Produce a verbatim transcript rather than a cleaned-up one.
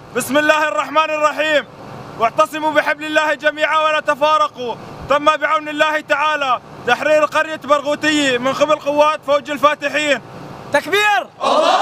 بسم الله الرحمن الرحيم. واعتصموا بحبل الله جميعا ولا تفارقوا. تم بعون الله تعالى تحرير قرية برغوثية من قبل قوات فوج الفاتحين. تكبير! الله